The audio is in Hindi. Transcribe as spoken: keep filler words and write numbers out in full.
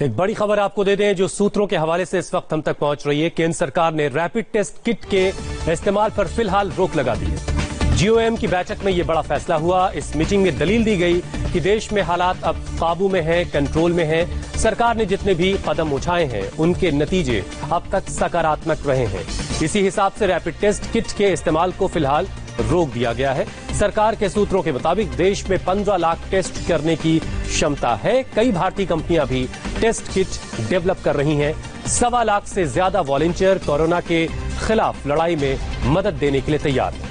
एक बड़ी खबर आपको दे दें जो सूत्रों के हवाले से इस वक्त हम तक पहुंच रही है। केंद्र सरकार ने रैपिड टेस्ट किट के इस्तेमाल पर फिलहाल रोक लगा दी है। जीओएम की बैठक में यह बड़ा फैसला हुआ। इस मीटिंग में दलील दी गई कि देश में हालात अब काबू में हैं, कंट्रोल में हैं। सरकार ने जितने भी कदम उठाए हैं उनके नतीजे अब तक सकारात्मक रहे हैं। इसी हिसाब से रैपिड टेस्ट किट के इस्तेमाल को फिलहाल रोक दिया गया है। सरकार के सूत्रों के मुताबिक देश में पंद्रह लाख टेस्ट करने की क्षमता है। कई भारतीय कंपनियां भी टेस्ट किट डेवलप कर रही हैं। सवा लाख से ज्यादा वॉलंटियर कोरोना के खिलाफ लड़ाई में मदद देने के लिए तैयार हैं।